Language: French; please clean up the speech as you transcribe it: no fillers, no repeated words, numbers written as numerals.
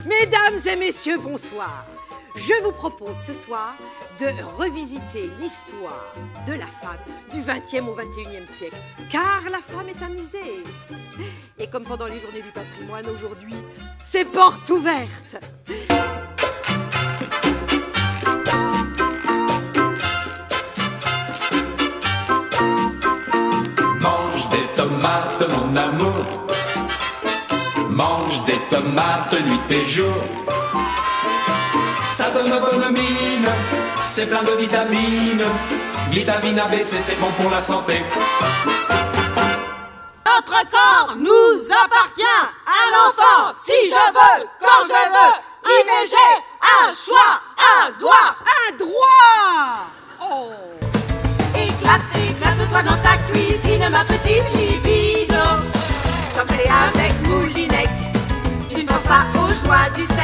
Mesdames et messieurs, bonsoir. Je vous propose ce soir de revisiter l'histoire de la femme du 20e au 21e siècle, car la femme est un musée. Et comme pendant les journées du patrimoine, aujourd'hui, c'est porte ouverte. Mange des tomates, mon amour. Mange des tomates nuit et jour. Ça donne bonne mine, c'est plein de vitamines. Vitamine ABC, c'est bon pour la santé. Notre corps nous appartient à l'enfant. Si je veux, quand je veux, IVG, un choix, un doigt. Un droit. Oh. Éclate-toi dans ta cuisine, ma petite libido. Comme t'es avec Moulinex, tu ne penses pas aux joies du